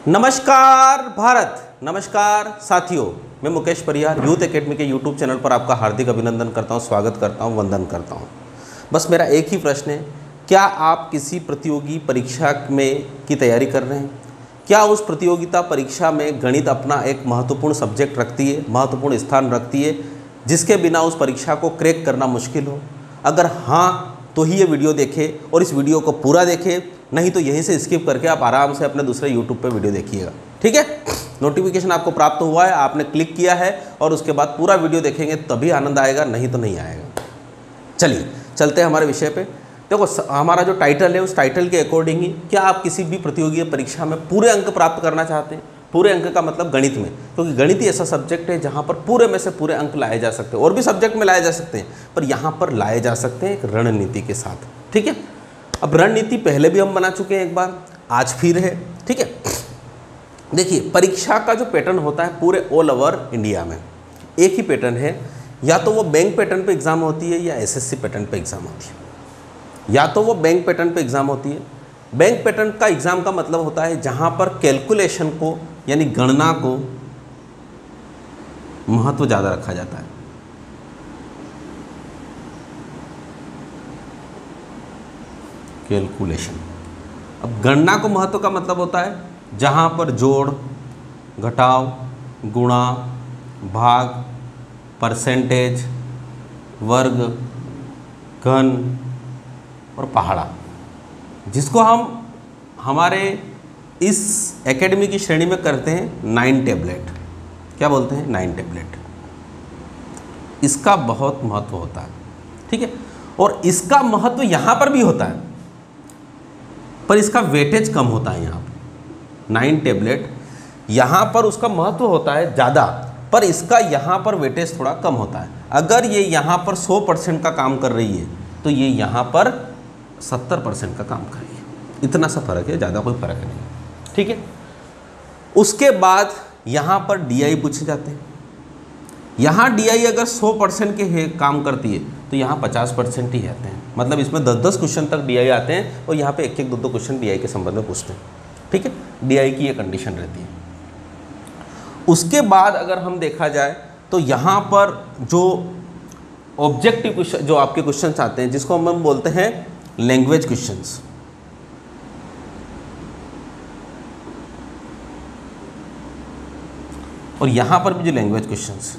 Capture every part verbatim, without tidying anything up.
नमस्कार भारत, नमस्कार साथियों, मैं मुकेश परिहार यूथ एकेडमी के यूट्यूब चैनल पर आपका हार्दिक अभिनंदन करता हूं, स्वागत करता हूं, वंदन करता हूं। बस मेरा एक ही प्रश्न है, क्या आप किसी प्रतियोगी परीक्षा में की तैयारी कर रहे हैं? क्या उस प्रतियोगिता परीक्षा में गणित अपना एक महत्वपूर्ण सब्जेक्ट रखती है, महत्वपूर्ण स्थान रखती है, जिसके बिना उस परीक्षा को क्रैक करना मुश्किल हो? अगर हाँ तो ही ये वीडियो देखें और इस वीडियो को पूरा देखें, नहीं तो यहीं से स्किप करके आप आराम से अपने दूसरे यूट्यूब पे वीडियो देखिएगा। ठीक है, नोटिफिकेशन आपको प्राप्त हुआ है, आपने क्लिक किया है और उसके बाद पूरा वीडियो देखेंगे तभी आनंद आएगा, नहीं तो नहीं आएगा। चलिए चलते हैं हमारे विषय पे। देखो, हमारा जो टाइटल है उस टाइटल के अकॉर्डिंग ही, क्या आप किसी भी प्रतियोगी परीक्षा में पूरे अंक प्राप्त करना चाहते हैं? पूरे अंक का मतलब गणित में, क्योंकि गणित ही ऐसा सब्जेक्ट है जहाँ पर पूरे में से पूरे अंक लाए जा सकते हैं। और भी सब्जेक्ट में लाए जा सकते हैं, पर यहाँ पर लाए जा सकते हैं एक रणनीति के साथ। ठीक है, अब रणनीति पहले भी हम बना चुके हैं एक बार, आज फिर है। ठीक है, देखिए परीक्षा का जो पैटर्न होता है पूरे ऑल ओवर इंडिया में एक ही पैटर्न है, या तो वो बैंक पैटर्न पे एग्ज़ाम होती है या एसएससी पैटर्न पे एग्ज़ाम होती है। या तो वो बैंक पैटर्न पे एग्ज़ाम होती है। बैंक पैटर्न का एग्ज़ाम का मतलब होता है जहाँ पर कैलकुलेशन को यानी गणना को महत्व ज़्यादा रखा जाता है। कैलकुलेशन, अब गणना को महत्व का मतलब होता है जहाँ पर जोड़, घटाव, गुणा, भाग, परसेंटेज, वर्ग, घन और पहाड़ा, जिसको हम हमारे इस एकेडमी की श्रेणी में करते हैं नाइन टेबलेट। क्या बोलते हैं? Nine tablet. इसका बहुत महत्व होता है। ठीक है, और इसका महत्व यहाँ पर भी होता है, पर इसका वेटेज कम होता है। यहाँ पर नाइन टेबलेट, यहाँ पर उसका महत्व होता है ज़्यादा, पर इसका यहाँ पर वेटेज थोड़ा कम होता है। अगर ये यहाँ पर सौ परसेंट का काम कर रही है तो ये यहाँ पर सत्तर परसेंट का काम कर रही है। इतना सा फर्क है, ज़्यादा कोई फर्क नहीं। ठीक है, उसके बाद यहाँ पर डीआई पूछे जाते हैं। यहाँ डीआई अगर सौ परसेंट के है काम करती है तो यहाँ पचास परसेंट ही आते हैं। मतलब इसमें दस दस क्वेश्चन तक डीआई आते हैं और यहाँ पे एक एक दो दो क्वेश्चन डीआई के संबंध में पूछते हैं। ठीक है, डीआई की ये कंडीशन रहती है। उसके बाद अगर हम देखा जाए तो यहाँ पर जो ऑब्जेक्टिव क्वेश्चन, जो आपके क्वेश्चन आते हैं, जिसको हम बोलते हैं लैंग्वेज क्वेश्चंस, और यहाँ पर भी जो लैंग्वेज क्वेश्चंस,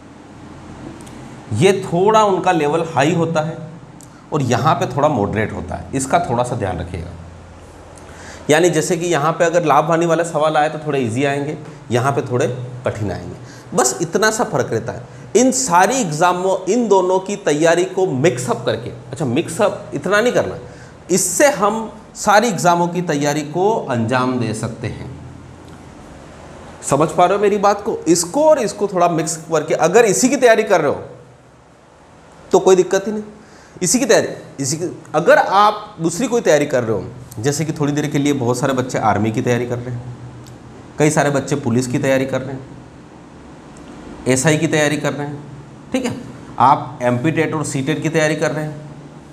ये थोड़ा उनका लेवल हाई होता है और यहाँ पे थोड़ा मॉडरेट होता है। इसका थोड़ा सा ध्यान रखिएगा। यानी जैसे कि यहाँ पे अगर लाभ हानि वाले सवाल आए तो थोड़े इजी आएंगे, यहाँ पे थोड़े कठिन आएंगे। बस इतना सा फर्क रहता है। इन सारी एग्जामों, इन दोनों की तैयारी को मिक्सअप करके, अच्छा मिक्सअप इतना नहीं करना, इससे हम सारी एग्जामों की तैयारी को अंजाम दे सकते हैं। समझ पा रहे हो मेरी बात को? इसको और इसको थोड़ा मिक्स करके अगर इसी की तैयारी कर रहे हो तो कोई दिक्कत ही नहीं। इसी की तैयारी, इसी की, अगर आप दूसरी कोई तैयारी कर रहे हो, जैसे कि थोड़ी देर के लिए बहुत सारे बच्चे आर्मी की तैयारी कर रहे हैं, कई सारे बच्चे पुलिस की तैयारी कर रहे हैं, एसआई की तैयारी कर रहे हैं। ठीक है, आप एमपी टेट और सी टेट की तैयारी कर रहे हैं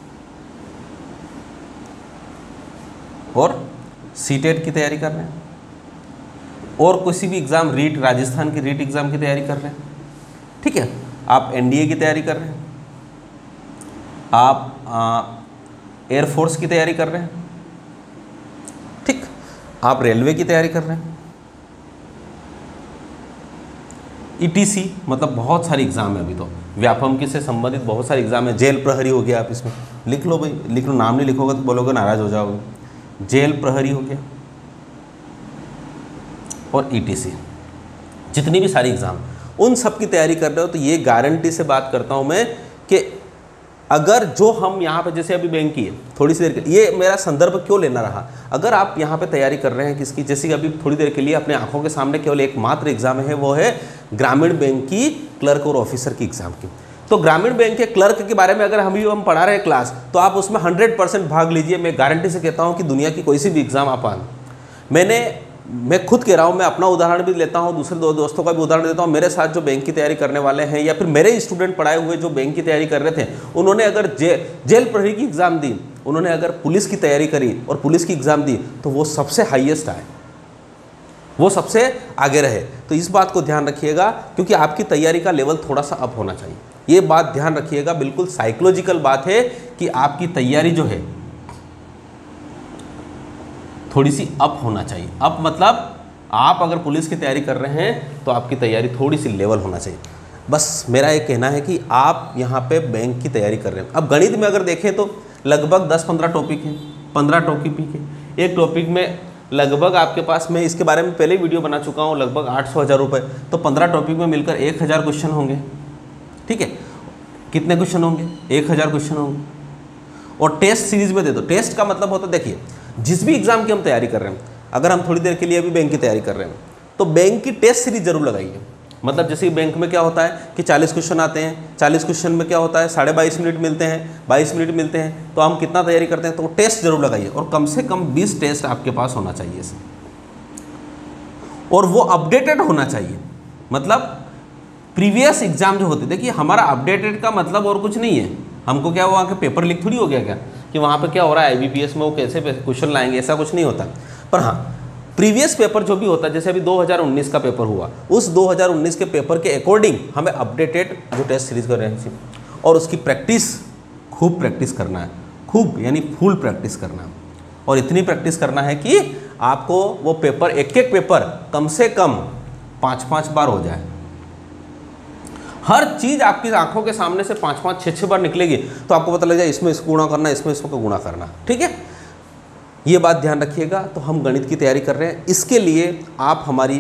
और सी टेट की तैयारी कर रहे हैं, और किसी भी एग्ज़ाम, रीट, राजस्थान की रीट एग्ज़ाम की तैयारी कर रहे हैं। ठीक है, आप एनडीए की तैयारी कर रहे हैं, आप एयरफोर्स की तैयारी कर रहे हैं, ठीक, आप रेलवे की तैयारी कर रहे हैं, ईटीसी, मतलब बहुत सारे एग्ज़ाम है अभी तो, व्यापम की से संबंधित बहुत सारे एग्ज़ाम है। जेल प्रहरी हो गया, आप इसमें लिख लो भाई, लिख लो, नाम नहीं लिखोगे तो बोलोगे नाराज़ हो जाओगे। जेल प्रहरी हो गया और ईटीसी, जितनी भी सारी एग्ज़ाम, उन सब की तैयारी कर रहे हो तो ये गारंटी से बात करता हूँ मैं कि अगर जो हम यहाँ पे, जैसे अभी बैंक की है, थोड़ी सी देर के, ये मेरा संदर्भ क्यों लेना रहा, अगर आप यहाँ पे तैयारी कर रहे हैं किसकी, जैसे कि अभी थोड़ी देर के लिए अपने आंखों के सामने केवल एक मात्र एग्जाम है, वो है ग्रामीण बैंक की क्लर्क और ऑफिसर की एग्ज़ाम की। तो ग्रामीण बैंक के क्लर्क के बारे में अगर हम भी हम पढ़ा रहे हैं क्लास, तो आप उसमें हंड्रेड परसेंट भाग लीजिए। मैं गारंटी से कहता हूँ कि दुनिया की कोई सी भी एग्ज़ाम आप आन, मैंने मैं खुद कह रहा हूँ, मैं अपना उदाहरण भी लेता हूँ, दूसरे दो दोस्तों का भी उदाहरण देता हूँ। मेरे साथ जो बैंक की तैयारी करने वाले हैं या फिर मेरे स्टूडेंट पढ़ाए हुए जो बैंक की तैयारी कर रहे थे, उन्होंने अगर जे, जेल प्रहरी की एग्ज़ाम दी, उन्होंने अगर पुलिस की तैयारी करी और पुलिस की एग्ज़ाम दी तो वो सबसे हाईएस्ट आए। वो सबसे आगे रहे। तो इस बात को ध्यान रखिएगा, क्योंकि आपकी तैयारी का लेवल थोड़ा सा अप होना चाहिए। ये बात ध्यान रखिएगा, बिल्कुल साइकोलॉजिकल बात है कि आपकी तैयारी जो है थोड़ी सी अप होना चाहिए। अप मतलब आप अगर पुलिस की तैयारी कर रहे हैं तो आपकी तैयारी थोड़ी सी लेवल होना चाहिए। बस मेरा ये कहना है कि आप यहाँ पे बैंक की तैयारी कर रहे हैं। अब गणित में अगर देखें तो लगभग दस पंद्रह टॉपिक हैं, पंद्रह टॉपिक है। एक टॉपिक में लगभग आपके पास, मैं इसके बारे में पहले ही वीडियो बना चुका हूँ, लगभग आठ सौ हज़ार रुपये। तो पंद्रह टॉपिक में मिलकर एक हज़ार क्वेश्चन होंगे। ठीक है, कितने क्वेश्चन होंगे? एक हज़ार क्वेश्चन होंगे। और टेस्ट सीरीज में दे दो। टेस्ट का मतलब होता है, देखिए जिस भी एग्जाम की हम तैयारी कर रहे हैं, अगर हम थोड़ी देर के लिए अभी बैंक की तैयारी कर रहे हैं तो बैंक की टेस्ट सीरीज जरूर लगाइए। मतलब जैसे बैंक में क्या होता है कि चालीस क्वेश्चन आते हैं, चालीस क्वेश्चन में क्या होता है साढ़े बाईस मिनट मिलते हैं, बाईस मिनट मिलते हैं, तो हम कितना तैयारी करते हैं, तो टेस्ट जरूर लगाइए। और कम से कम बीस टेस्ट आपके पास होना चाहिए इसे, और वो अपडेटेड होना चाहिए। मतलब प्रीवियस एग्जाम जो होते, देखिए हमारा अपडेटेड का मतलब और कुछ नहीं है, हमको क्या वहाँ के पेपर लीक थोड़ी हो गया क्या कि वहाँ पे क्या हो रहा है आई बी पी एस में वो कैसे क्वेश्चन लाएंगे, ऐसा कुछ नहीं होता। पर हाँ, प्रीवियस पेपर जो भी होता है, जैसे अभी दो हज़ार उन्नीस का पेपर हुआ, उस दो हज़ार उन्नीस के पेपर के अकॉर्डिंग हमें अपडेटेड जो टेस्ट सीरीज कर रहे हैं और उसकी प्रैक्टिस खूब प्रैक्टिस करना है, खूब यानी फुल प्रैक्टिस करना है। और इतनी प्रैक्टिस करना है कि आपको वो पेपर, एक एक पेपर कम से कम पाँच पाँच बार हो जाए। हर चीज़ आपकी आंखों के सामने से पाँच पाँच छः छः बार निकलेगी, तो आपको पता लग जाए इसमें इसको गुणा करना, इसमें इसको गुणा करना। ठीक है, ये बात ध्यान रखिएगा। तो हम गणित की तैयारी कर रहे हैं, इसके लिए आप हमारी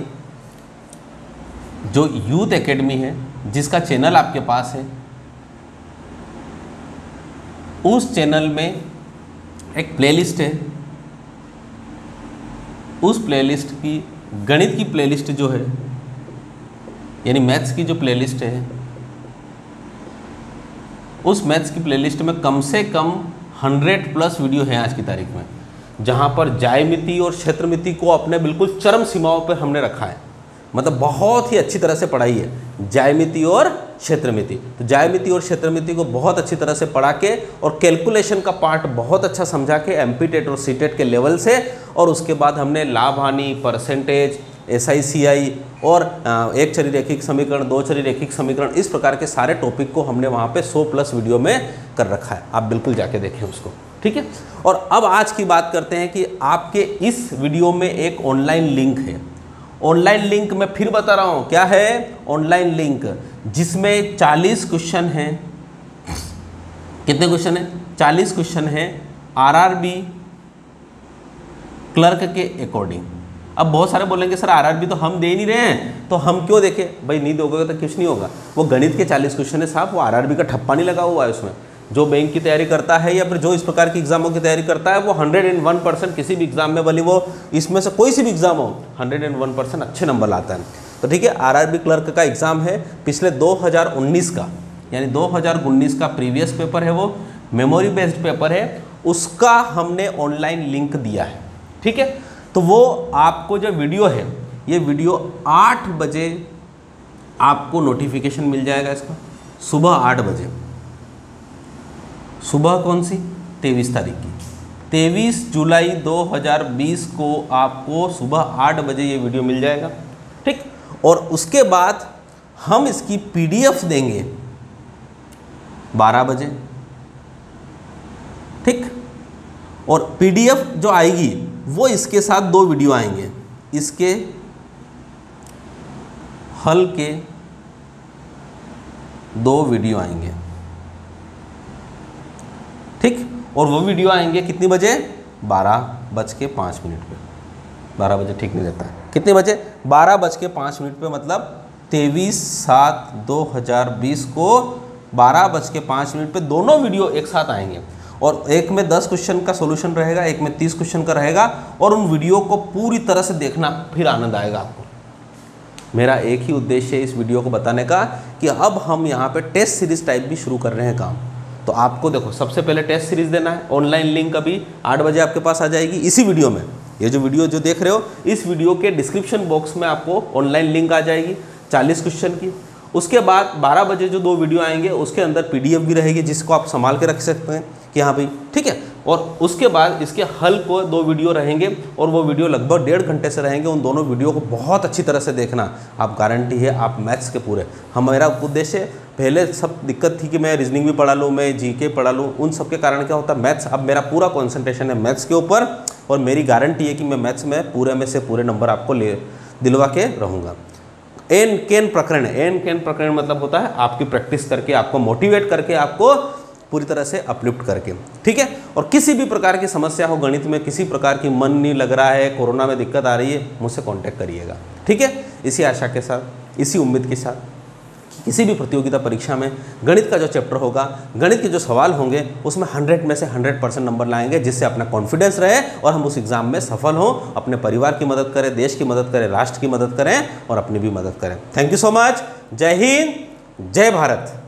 जो यूथ एकेडमी है, जिसका चैनल आपके पास है, उस चैनल में एक प्लेलिस्ट है। उस प्लेलिस्ट की, गणित की प्लेलिस्ट जो है, यानी मैथ्स की जो प्लेलिस्ट है, उस मैथ्स की प्लेलिस्ट में कम से कम हंड्रेड प्लस वीडियो है आज की तारीख में, जहाँ पर ज्यामिति और क्षेत्रमिति को अपने बिल्कुल चरम सीमाओं पर हमने रखा है। मतलब बहुत ही अच्छी तरह से पढ़ाई है ज्यामिति और क्षेत्रमिति। तो ज्यामिति और क्षेत्रमिति को बहुत अच्छी तरह से पढ़ा के और कैलकुलेशन का पार्ट बहुत अच्छा समझा के एमपी टेट और सीटेट के लेवल से, और उसके बाद हमने लाभ हानि, परसेंटेज, एस आई सी आई और एक चरी रैखिक समीकरण, दो चरी रैखिक समीकरण, इस प्रकार के सारे टॉपिक को हमने वहाँ पे सौ प्लस वीडियो में कर रखा है। आप बिल्कुल जाके देखें उसको। ठीक है, और अब आज की बात करते हैं कि आपके इस वीडियो में एक ऑनलाइन लिंक है। ऑनलाइन लिंक मैं फिर बता रहा हूँ, क्या है ऑनलाइन लिंक, जिसमें चालीस क्वेश्चन हैं। कितने क्वेश्चन हैं? चालीस क्वेश्चन हैं आरआरबी क्लर्क के अकॉर्डिंग। अब बहुत सारे बोलेंगे सर आरआरबी तो हम दे नहीं रहे हैं, तो हम क्यों देखें? भाई नहीं दोगे तो कुछ नहीं होगा। वो गणित के चालीस क्वेश्चन है साहब, वो आरआरबी का ठप्पा नहीं लगा हुआ है उसमें। जो बैंक की तैयारी करता है या फिर जो इस प्रकार की एग्जामों की तैयारी करता है, वो हंड्रेड एंड वन परसेंट किसी भी एग्जाम में, भले वो इसमें से कोई सी भी एग्जाम हो, हंड्रेड एंड वन परसेंट अच्छे नंबर लाता है। तो ठीक है, आरआरबी क्लर्क का एग्जाम है पिछले दो हज़ार उन्नीस का, यानी दो हज़ार उन्नीस का प्रीवियस पेपर है, वो मेमोरी बेस्ड पेपर है, उसका हमने ऑनलाइन लिंक दिया है। ठीक है, तो वो आपको जो वीडियो है, ये वीडियो आठ बजे आपको नोटिफिकेशन मिल जाएगा इसका, सुबह आठ बजे। सुबह कौन सी? तेईस तारीख की, तेईस जुलाई दो हज़ार बीस को आपको सुबह आठ बजे ये वीडियो मिल जाएगा। ठीक, और उसके बाद हम इसकी पीडीएफ देंगे बारह बजे। ठीक, और पीडीएफ जो आएगी वो इसके साथ दो वीडियो आएंगे, इसके हल के दो वीडियो आएंगे। ठीक, और वो वीडियो आएंगे कितनी बजे? बारह बज के पाँच मिनट पे। बारह बजे ठीक नहीं रहता है, कितने बजे? बारह बज के पाँच मिनट पे, मतलब तेईस सात दो हज़ार बीस को बारह बज के पाँच मिनट पे दोनों वीडियो एक साथ आएंगे। और एक में दस क्वेश्चन का सॉल्यूशन रहेगा, एक में तीस क्वेश्चन का रहेगा, और उन वीडियो को पूरी तरह से देखना, फिर आनंद आएगा आपको। मेरा एक ही उद्देश्य है इस वीडियो को बताने का कि अब हम यहाँ पे टेस्ट सीरीज टाइप भी शुरू कर रहे हैं काम। तो आपको देखो, सबसे पहले टेस्ट सीरीज देना है। ऑनलाइन लिंक अभी आठ बजे आपके पास आ जाएगी इसी वीडियो में। ये जो वीडियो जो देख रहे हो, इस वीडियो के डिस्क्रिप्शन बॉक्स में आपको ऑनलाइन लिंक आ जाएगी चालीस क्वेश्चन की। उसके बाद बारह बजे जो दो वीडियो आएंगे, उसके अंदर पीडीएफ भी रहेगी, जिसको आप संभाल के रख सकते हैं कि हाँ भाई ठीक है, और उसके बाद इसके हल को दो वीडियो रहेंगे और वो वीडियो लगभग डेढ़ घंटे से रहेंगे। उन दोनों वीडियो को बहुत अच्छी तरह से देखना, आप गारंटी है आप मैथ्स के पूरे। हमारा उद्देश्य पहले सब दिक्कत थी कि मैं रीजनिंग भी पढ़ा लूँ, मैं जीके पढ़ा लूँ, उन सब के कारण क्या होता है मैथ्स, अब मेरा पूरा कॉन्सेंट्रेशन है मैथ्स के ऊपर और मेरी गारंटी है कि मैं मैथ्स में पूरे में से पूरे नंबर आपको ले दिलवा के रहूँगा। एन केन प्रकरण, एन केन प्रकरण मतलब होता है आपकी प्रैक्टिस करके, आपको मोटिवेट करके, आपको पूरी तरह से अपलिफ्ट करके, ठीक है। और किसी भी प्रकार की समस्या हो गणित में, किसी प्रकार की मन नहीं लग रहा है, कोरोना में दिक्कत आ रही है, मुझसे कांटेक्ट करिएगा, ठीक है। इसी आशा के साथ, इसी उम्मीद के साथ किसी भी प्रतियोगिता परीक्षा में गणित का जो चैप्टर होगा, गणित के जो सवाल होंगे उसमें हंड्रेड में से हंड्रेड परसेंट नंबर लाएंगे, जिससे अपना कॉन्फिडेंस रहे और हम उस एग्जाम में सफल हों, अपने परिवार की मदद करें, देश की मदद करें, राष्ट्र की मदद करें और अपनी भी मदद करें। Thank you so much. जय हिंद, जय भारत।